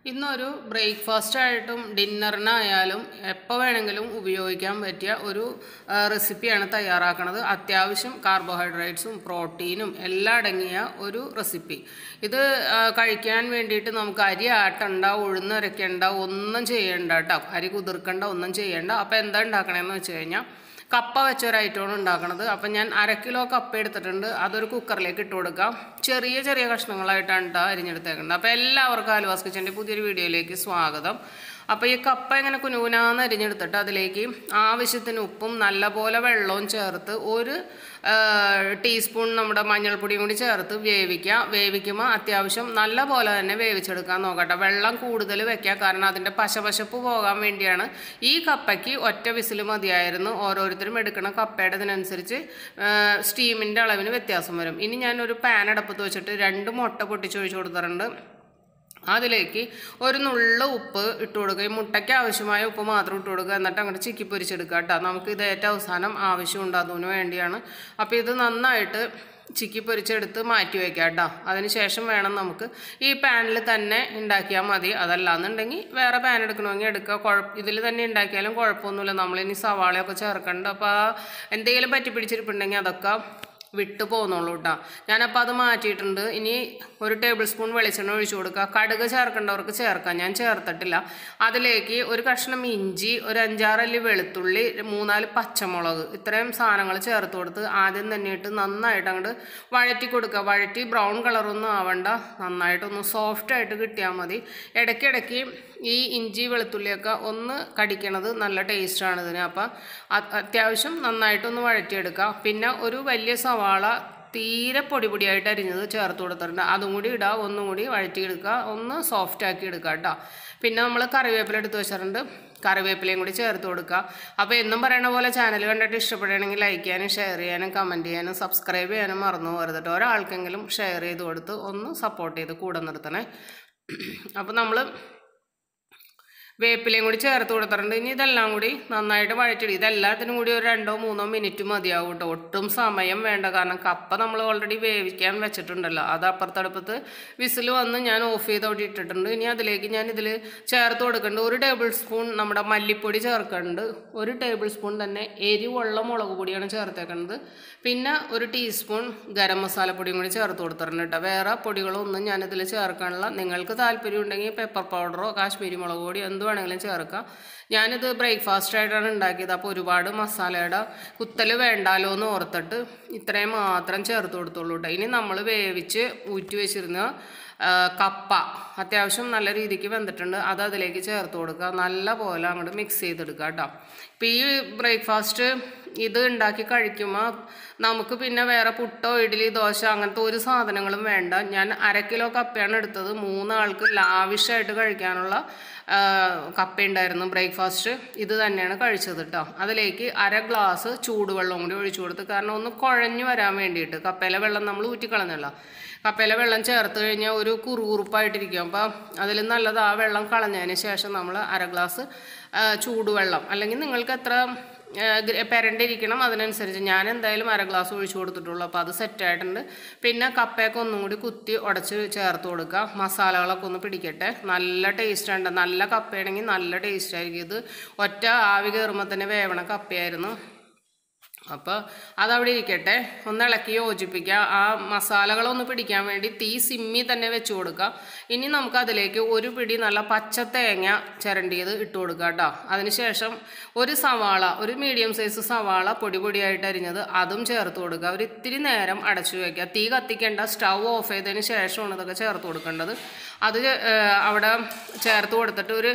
ഇന്നൊരു ബ്രേക്ക്ഫാസ്റ്റ് ആയിട്ടും ഡിന്നറിനായാലും എപ്പോൾ വേണമെങ്കിലും ഉപയോഗിക്കാൻ പറ്റിയ ഒരു റെസിപ്പിയാണ് തയ്യാറാക്കുന്നത്. അത്യാവശ്യം കാർബോഹൈഡ്രേറ്റ്സും പ്രോട്ടീനും എല്ലാം അടങ്ങിയ ഒരു റെസിപ്പി. ഇത് കഴിക്കാൻ വേണ്ടിയിട്ട് നമുക്ക് അരി ആട്ടണ്ട, ഉഴുന്നരയ്ക്കണ്ട, ഒന്നും ചെയ്യണ്ട കേട്ടോ. അരി കുതിർക്കണ്ട, ഒന്നും ചെയ്യണ്ട. അപ്പോൾ എന്താ ഉണ്ടാക്കണമെന്ന് വെച്ച് കഴിഞ്ഞാൽ കപ്പ വെച്ചൊരു ഐറ്റമാണ് ഉണ്ടാക്കുന്നത്. അപ്പം ഞാൻ 1/2 കിലോ കപ്പ എടുത്തിട്ടുണ്ട്. അതൊരു കുക്കറിലേക്ക് ഇട്ട് കൊടുക്കാം. ചെറിയ ചെറിയ കഷ്ണങ്ങളായിട്ടാണ് കേട്ടോ അരിഞ്ഞെടുത്തേക്കുന്നത്. അപ്പോൾ എല്ലാവർക്കും ആലുവാസ് കിച്ചൻ്റെ പുതിയൊരു വീഡിയോയിലേക്ക് സ്വാഗതം. അപ്പോൾ ഈ കപ്പ ഇങ്ങനെ കുനുകുനാന്ന് അരിഞ്ഞെടുത്തിട്ട് അതിലേക്ക് ആവശ്യത്തിന് ഉപ്പും നല്ലപോലെ വെള്ളവും ചേർത്ത് 1 ടീസ്പൂൺ നമ്മുടെ മഞ്ഞൾപ്പൊടിയും കൂടി ചേർത്ത് വേവിക്കുമ്പോൾ അത്യാവശ്യം നല്ല പോലെ തന്നെ വേവിച്ചെടുക്കാൻ നോക്കട്ടെ. വെള്ളം കൂടുതൽ വെക്കുക, കാരണം അതിൻ്റെ പശപശപ്പ് പോകാൻ വേണ്ടിയാണ്. ഈ കപ്പയ്ക്ക് ഒറ്റ വിസിൽ മതിയായിരുന്നു. ഓരോരുത്തരും എടുക്കുന്ന കപ്പയുടെ ഇതിനനുസരിച്ച് സ്റ്റീമിൻ്റെ അളവിന് വ്യത്യാസം വരും. ഇനി ഞാനൊരു പാൻ അടുപ്പത്ത് വെച്ചിട്ട് 2 മുട്ട പൊട്ടിച്ചൊഴിച്ച് കൊടുത്തിട്ടുണ്ട്. അതിലേക്ക് ഒരു നുള്ള ഉപ്പ് ഇട്ട് കൊടുക്കുക. ഈ മുട്ടയ്ക്ക് ആവശ്യമായ ഉപ്പ് മാത്രം ഇട്ട് കൊടുക്കുക. എന്നിട്ട് അങ്ങോട്ട് ചിക്കി പൊരിച്ചെടുക്കുക കേട്ടോ. നമുക്ക് ഇത് ഏറ്റവും അവസാനം ആവശ്യമുണ്ട്, അതിന് വേണ്ടിയാണ്. അപ്പോൾ ഇത് നന്നായിട്ട് ചിക്കി പൊരിച്ചെടുത്ത് മാറ്റി വയ്ക്കാം കേട്ടോ. അതിന് ശേഷം വേണം നമുക്ക് ഈ പാനിൽ തന്നെ ഉണ്ടാക്കിയാൽ മതി. അതല്ലാന്നുണ്ടെങ്കിൽ വേറെ പാൻ എടുക്കണമെങ്കിൽ എടുക്കുക. ഇതിൽ തന്നെ ഉണ്ടാക്കിയാലും കുഴപ്പമൊന്നുമില്ല. നമ്മളിനി സവാളയൊക്കെ ചേർക്കണ്ട. അപ്പോൾ എന്തെങ്കിലും പറ്റിപ്പിടിച്ചിരിപ്പുണ്ടെങ്കിൽ അതൊക്കെ വിട്ടു പോകുന്നുള്ളൂ കേട്ടോ. ഞാനപ്പോൾ അത് മാറ്റിയിട്ടുണ്ട്. ഇനി 1 ടേബിൾ സ്പൂൺ വെളിച്ചെണ്ണ ഒഴിച്ചു കൊടുക്കുക. കടുക് ചേർക്കേണ്ടവർക്ക് ചേർക്കാം, ഞാൻ ചേർത്തിട്ടില്ല. അതിലേക്ക് ഒരു കഷ്ണം ഇഞ്ചി, ഒരു 5-6 അല്ലി വെളുത്തുള്ളി, 3-4 പച്ചമുളക്, ഇത്രയും സാധനങ്ങൾ ചേർത്ത് കൊടുത്ത് ആദ്യം തന്നെ ഇട്ട് നന്നായിട്ട് അങ്ങോട്ട് വഴറ്റി കൊടുക്കുക. വഴറ്റി ബ്രൗൺ കളറൊന്നും ആവണ്ട, നന്നായിട്ടൊന്ന് സോഫ്റ്റായിട്ട് കിട്ടിയാൽ മതി. ഇടയ്ക്കിടയ്ക്ക് ഈ ഇഞ്ചി വെളുത്തുള്ളിയൊക്കെ ഒന്ന് കടിക്കണത് നല്ല ടേസ്റ്റാണ് ഇതിന്. അപ്പം അത്യാവശ്യം നന്നായിട്ടൊന്ന് വഴറ്റിയെടുക്കുക. പിന്നെ ഒരു വലിയ സവാള തീരെ പൊടിയായിട്ട് അരിഞ്ഞത് ചേർത്ത് കൊടുത്തിട്ടുണ്ട്. അതും കൂടി ഇടുക, ഒന്നും കൂടി വഴറ്റിയെടുക്കുക, ഒന്ന് സോഫ്റ്റാക്കി എടുക്കുക കേട്ടോ. പിന്നെ നമ്മൾ കറിവേപ്പില എടുത്ത് വെച്ചിട്ടുണ്ട്, കറിവേപ്പിലയും കൂടി ചേർത്ത് കൊടുക്കുക. അപ്പോൾ എന്നും പറയണ പോലെ ചാനൽ കണ്ടിട്ട് ഇഷ്ടപ്പെടുകയാണെങ്കിൽ ലൈക്ക് ചെയ്യാനും ഷെയർ ചെയ്യാനും കമൻറ്റ് ചെയ്യാനും സബ്സ്ക്രൈബ് ചെയ്യാനും മറന്നു പോകരുത്. ഒരാൾക്കെങ്കിലും ഷെയർ ചെയ്ത് കൊടുത്ത് ഒന്ന് സപ്പോർട്ട് ചെയ്ത് കൂടെ നിർത്തണേ. അപ്പോൾ നമ്മൾ വേപ്പിലയും കൂടി ചേർത്ത് കൊടുത്തിട്ടുണ്ട്. ഇനി ഇതെല്ലാം കൂടി നന്നായിട്ട് വഴറ്റിടും. ഇതെല്ലാത്തിനും കൂടി ഒരു 2-3 മിനിറ്റ് മതിയാവും കേട്ടോ. ഒട്ടും സമയം വേണ്ട, കാരണം കപ്പ നമ്മൾ ഓൾറെഡി വേവിക്കാൻ വെച്ചിട്ടുണ്ടല്ലോ. അത് അപ്പുറത്തടുപ്പത്ത് വിസിൽ വന്ന് ഞാൻ ഓഫ് ചെയ്ത് അവിടെ ഇട്ടിട്ടുണ്ട്. ഇനി അതിലേക്ക് ഞാൻ ഇതിൽ ചേർത്ത് കൊടുക്കുന്നുണ്ട് 1 ടേബിൾ സ്പൂൺ നമ്മുടെ മല്ലിപ്പൊടി ചേർക്കുന്നുണ്ട്. 1 ടേബിൾ സ്പൂൺ തന്നെ എരിവുള്ള മുളക് പൊടിയാണ് ചേർത്തേക്കുന്നത്. പിന്നെ 1 ടീസ്പൂൺ ഗരം മസാലപ്പൊടിയും കൂടി ചേർത്ത് കൊടുത്തിട്ടുണ്ട് കേട്ടോ. വേറെ പൊടികളൊന്നും ഞാനിതിൽ ചേർക്കാനുള്ള, നിങ്ങൾക്ക് താല്പര്യം ഉണ്ടെങ്കിൽ പെപ്പർ പൗഡറോ കാശ്മീരി മുളക് പൊടി എന്ത് വേണമെങ്കിലും ചേർക്കാം. ഞാനിത് ബ്രേക്ക്ഫാസ്റ്റ് ആയിട്ടാണ് ഉണ്ടാക്കിയത്. അപ്പോൾ ഒരുപാട് മസാലയുടെ കുത്തൽ വേണ്ടാലോ എന്ന് ഓർത്തിട്ട് ഇത്രയും മാത്രം ചേർത്ത് കൊടുത്തുള്ളൂ കേട്ടോ. ഇനി നമ്മൾ വേവിച്ച് ഊറ്റി വെച്ചിരുന്ന കപ്പ അത്യാവശ്യം നല്ല രീതിക്ക് വെന്തിട്ടുണ്ട്. അത് അതിലേക്ക് ചേർത്ത് കൊടുക്കുക. നല്ല പോലെ അങ്ങോട്ട് മിക്സ് ചെയ്തെടുക്കുക കേട്ടോ. ഇപ്പം ഈ ബ്രേക്ക്ഫാസ്റ്റ് ഇത് ഉണ്ടാക്കി കഴിക്കുമ്പോൾ നമുക്ക് പിന്നെ വേറെ പുട്ടോ ഇഡ്ഡലി ദോശ അങ്ങനത്തെ ഒരു സാധനങ്ങളും വേണ്ട. ഞാൻ 1/2 കിലോ കപ്പയാണ് എടുത്തത്. 3 ആൾക്ക് ലാവിഷായിട്ട് കഴിക്കാനുള്ള കപ്പയുണ്ടായിരുന്നു ബ്രേക്ക്ഫാസ്റ്റ്. ഇത് തന്നെയാണ് കഴിച്ചത് കേട്ടോ. അതിലേക്ക് 1/2 ഗ്ലാസ് ചൂടുവെള്ളം കൂടി ഒഴിച്ചു കൊടുത്ത്, കാരണം ഒന്ന് കുഴഞ്ഞു വരാൻ വേണ്ടിയിട്ട്. കപ്പയിലെ വെള്ളം നമ്മൾ ഊറ്റിക്കളഞ്ഞല്ല. കപ്പയിലെ വെള്ളം ചേർത്ത് കഴിഞ്ഞാൽ ഒരു കുറുകുറുപ്പായിട്ടിരിക്കും. അപ്പോൾ അതിൽ നല്ലത് ആ വെള്ളം കളഞ്ഞതിന് ശേഷം നമ്മൾ 1/2 ഗ്ലാസ് ചൂടുവെള്ളം, അല്ലെങ്കിൽ നിങ്ങൾക്ക് എത്ര പെരണ്ടിരിക്കണം അതിനനുസരിച്ച്. ഞാൻ എന്തായാലും 1/2 ഗ്ലാസ് ഒഴിച്ചു കൊടുത്തിട്ടുള്ളൂ. അപ്പോൾ അത് സെറ്റായിട്ടുണ്ട്. പിന്നെ കപ്പയൊക്കെ ഒന്നും കൂടി കുത്തി ഉടച്ച് ചേർത്ത് കൊടുക്കുക. മസാലകളൊക്കെ ഒന്ന് പിടിക്കട്ടെ. നല്ല ടേസ്റ്റാണ്. നല്ല കപ്പയാണെങ്കിൽ നല്ല ടേസ്റ്റായിരിക്കും. ഇത് ഒറ്റ ആവി കയറുമ്പോൾ തന്നെ വേവണ കപ്പയായിരുന്നു. അപ്പോൾ അതവിടെ ഇരിക്കട്ടെ. ഒന്ന് ഇളക്കി യോജിപ്പിക്കുക. ആ മസാലകളൊന്ന് പിടിക്കാൻ വേണ്ടി തീ സിമ്മി തന്നെ വെച്ച് കൊടുക്കുക. ഇനി നമുക്ക് അതിലേക്ക് 1 പിടി നല്ല പച്ച തേങ്ങ ചിരണ്ടിയത് ഇട്ട് കൊടുക്കുക കേട്ടോ. അതിനുശേഷം 1 സവാള, ഒരു മീഡിയം സൈസ് സവാള പൊടിയായിട്ട് അരിഞ്ഞത് അതും ചേർത്ത് കൊടുക്കുക. ഒരു ഇത്തിരി നേരം അടച്ചു വയ്ക്കുക. തീ കത്തിക്കേണ്ട, സ്റ്റൗ ഓഫ് ചെയ്തതിന് ശേഷമാണ് ഇതൊക്കെ ചേർത്ത് കൊടുക്കേണ്ടത്. അത് അവിടെ ചേർത്ത് കൊടുത്തിട്ട് ഒരു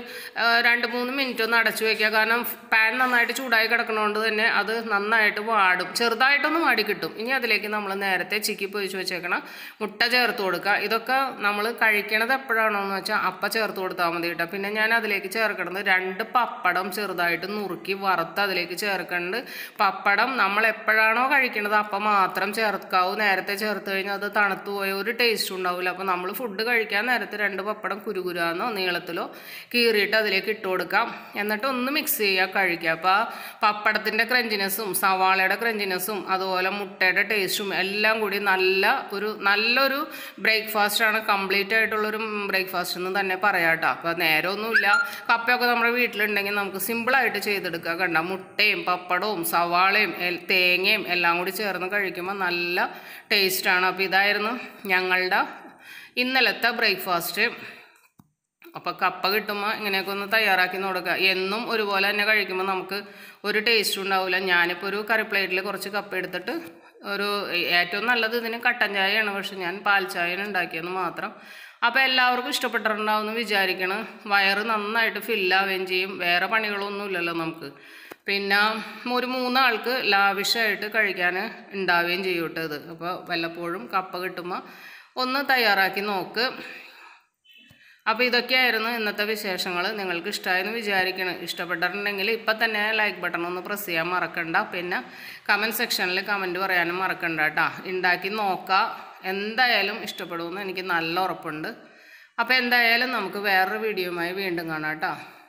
2-3 മിനിറ്റ് ഒന്ന് അടച്ചു വയ്ക്കുക. കാരണം പാൻ നന്നായിട്ട് ചൂടായി കിടക്കണോണ്ട് തന്നെ അത് നന്നായിട്ട് വാടും, ചെറുതായിട്ടൊന്ന് വാടി കിട്ടും. ഇനി അതിലേക്ക് നമ്മൾ നേരത്തെ ചിക്കി പൊരിച്ച് വെച്ചേക്കണം മുട്ട ചേർത്ത് കൊടുക്കുക. ഇതൊക്കെ നമ്മൾ കഴിക്കണത് എപ്പോഴാണോ എന്ന് വെച്ചാൽ അപ്പം ചേർത്ത് കൊടുത്താൽ മതി കേട്ടോ. പിന്നെ ഞാൻ അതിലേക്ക് ചേർക്കണത് 2 പപ്പടം ചെറുതായിട്ട് നുറുക്കി വറുത്ത് അതിലേക്ക് ചേർക്കുന്നുണ്ട്. പപ്പടം നമ്മൾ എപ്പോഴാണോ കഴിക്കണത് അപ്പം മാത്രം ചേർക്കാവൂ. നേരത്തെ ചേർത്ത് കഴിഞ്ഞാൽ അത് തണുത്തു പോയ ഒരു ടേസ്റ്റ് ഉണ്ടാവില്ല. അപ്പോൾ നമ്മൾ ഫുഡ് കഴിക്കാൻ നേരത്തെ 2 പപ്പടം കുരുകുരാന്നോ നീളത്തിലോ കീറിയിട്ട് അതിലേക്ക് ഇട്ട് കൊടുക്കാം. എന്നിട്ട് ഒന്ന് മിക്സ് ചെയ്യുക, കഴിക്കുക. അപ്പോൾ ആ പപ്പടത്തിൻ്റെ ക്രഞ്ചിനെസ്സും സവാള സവാളയുടെ ക്രഞ്ചിനെസ്സും അതുപോലെ മുട്ടയുടെ ടേസ്റ്റും എല്ലാം കൂടി നല്ലൊരു ബ്രേക്ക്ഫാസ്റ്റാണ്. കംപ്ലീറ്റ് ആയിട്ടുള്ളൊരു ബ്രേക്ക്ഫാസ്റ്റ് എന്ന് തന്നെ പറയാം കേട്ടോ. അപ്പോൾ നേരമൊന്നുമില്ല, കപ്പയൊക്കെ നമ്മുടെ വീട്ടിലുണ്ടെങ്കിൽ നമുക്ക് സിമ്പിളായിട്ട് ചെയ്തെടുക്കുക. കണ്ട മുട്ടയും പപ്പടവും സവാളയും തേങ്ങയും എല്ലാം കൂടി ചേർന്ന് കഴിക്കുമ്പോൾ നല്ല ടേസ്റ്റാണ്. അപ്പോൾ ഇതായിരുന്നു ഞങ്ങളുടെ ഇന്നലത്തെ ബ്രേക്ക്ഫാസ്റ്റ്. അപ്പോൾ കപ്പ കിട്ടുമ്പോൾ ഇങ്ങനെയൊക്കെ ഒന്ന് തയ്യാറാക്കി കൊടുക്കുക. എന്നും ഒരുപോലെ തന്നെ കഴിക്കുമ്പോൾ നമുക്ക് ഒരു ടേസ്റ്റും ഉണ്ടാവില്ല. ഞാനിപ്പോൾ ഒരു കറി പ്ലേറ്റിൽ കുറച്ച് കപ്പ എടുത്തിട്ട് ഏറ്റവും നല്ലത് ഇതിന് കട്ടൻ ചായയാണ്, പക്ഷെ ഞാൻ പാൽ ചായയാണ് ഉണ്ടാക്കിയെന്ന് മാത്രം. അപ്പോൾ എല്ലാവർക്കും ഇഷ്ടപ്പെട്ടിട്ടുണ്ടാവുമെന്ന് വിചാരിക്കണം. വയറ് നന്നായിട്ട് ഫില്ലാവുകയും ചെയ്യും. വേറെ പണികളൊന്നുമില്ലല്ലോ നമുക്ക്. പിന്നെ ഒരു 3 ആൾക്ക് ലാവിഷായിട്ട് കഴിക്കാൻ ഉണ്ടാവുകയും ചെയ്യും കേട്ടോ ഇത്. അപ്പോൾ വല്ലപ്പോഴും കപ്പ കിട്ടുമ്പോൾ ഒന്ന് തയ്യാറാക്കി നോക്ക്. അപ്പോൾ ഇതൊക്കെയായിരുന്നു ഇന്നത്തെ വിശേഷങ്ങൾ. നിങ്ങൾക്ക് ഇഷ്ടമായെന്ന് വിചാരിക്കണം. ഇഷ്ടപ്പെട്ടിട്ടുണ്ടെങ്കിൽ ഇപ്പം തന്നെ ലൈക്ക് ബട്ടൺ ഒന്ന് പ്രസ് ചെയ്യാൻ മറക്കണ്ട. പിന്നെ കമൻറ്റ് സെക്ഷനിൽ കമൻറ്റ് പറയാനും മറക്കണ്ട കേട്ടോ. ഉണ്ടാക്കി നോക്കുക, എന്തായാലും ഇഷ്ടപ്പെടുമെന്ന് എനിക്ക് നല്ല ഉറപ്പുണ്ട്. അപ്പോൾ എന്തായാലും നമുക്ക് വേറൊരു വീഡിയോയുമായി വീണ്ടും കാണാം കേട്ടോ.